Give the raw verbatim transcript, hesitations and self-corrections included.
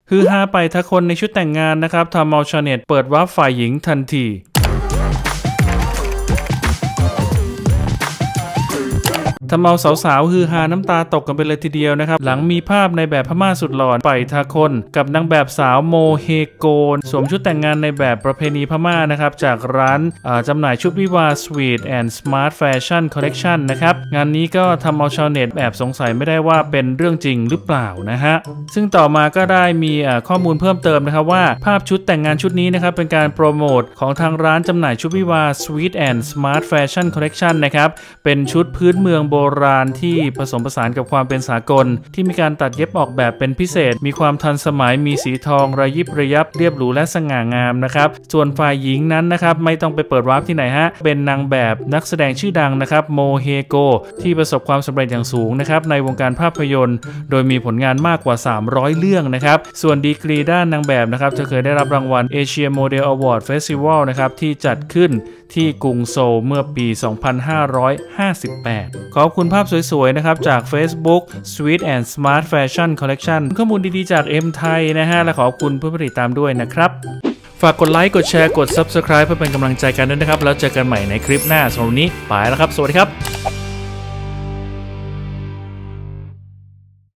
ฮือฮาไปทั้งคนในชุดแต่งงานนะครับทำเอาชาวเน็ตเปิดวาร์ปฝ่ายหญิงทันทีทำเอาสาวๆฮือฮาน้ำตาตกกันไปเลยทีเดียวนะครับหลังมีภาพในแบบพม่าสุดหล่อไปทาคนกับนางแบบสาวโมเฮโกนสวมชุดแต่งงานในแบบประเพณีพม่านะครับจากร้านจำหน่ายชุดวิวาสวีทแอนด์สมาร์ทแฟชั่นคอลเลกชันนะครับงานนี้ก็ทำเอาชาวเน็ตแอบสงสัยไม่ได้ว่าเป็นเรื่องจริงหรือเปล่านะฮะซึ่งต่อมาก็ได้มีข้อมูลเพิ่มเติมนะครับว่าภาพชุดแต่งงานชุดนี้นะครับเป็นการโปรโมทของทางร้านจำหน่ายชุดวิวาสวีทแอนด์สมาร์ทแฟชั่นคอลเลกชันนะครับเป็นชุดพื้นเมืองโบราณที่ผสมผสานกับความเป็นสากลที่มีการตัดเย็บออกแบบเป็นพิเศษมีความทันสมัยมีสีทองระยิบระยับเรียบหรูและสง่างามนะครับส่วนฝ่ายหญิงนั้นนะครับไม่ต้องไปเปิดวาร์ปที่ไหนฮะเป็นนางแบบนักแสดงชื่อดังนะครับโมเฮโกที่ประสบความสำเร็จอย่างสูงนะครับในวงการภาพยนตร์โดยมีผลงานมากกว่าสามร้อยเรื่องนะครับส่วนดีกรีด้านนางแบบนะครับเธอเคยได้รับรางวัล Asia Model Award Festival นะครับที่จัดขึ้นที่กรุงโซลเมื่อปี สองพันห้าร้อยห้าสิบแปด ขอบคุณภาพสวยๆนะครับจาก Facebook Sweet and Smart Fashion Collection ข้อมูลดีๆจาก เอ็ม ไทยนะฮะและขอบคุณผู้ติดตามด้วยนะครับฝากกดไลค์กดแชร์กด Subscribe เพื่อเป็นกำลังใจกันด้วยนะครับแล้วเจอกันใหม่ในคลิปหน้าสำหรับวันนี้ไปแล้วครับสวัสดีครับ